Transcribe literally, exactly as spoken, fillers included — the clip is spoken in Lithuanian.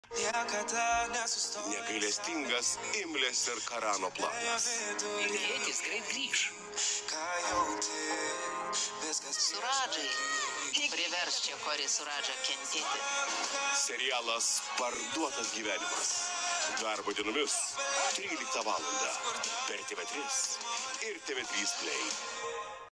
Negailestingas Imlės ir Karano planas. Ilėtis greit grįž. Suradžai. Privers čia Korį Suradžą kentėti. Serialas Parduotas gyvenimas. Darbo dienomis tryliktą valandą per T V trys ir T V trys Play.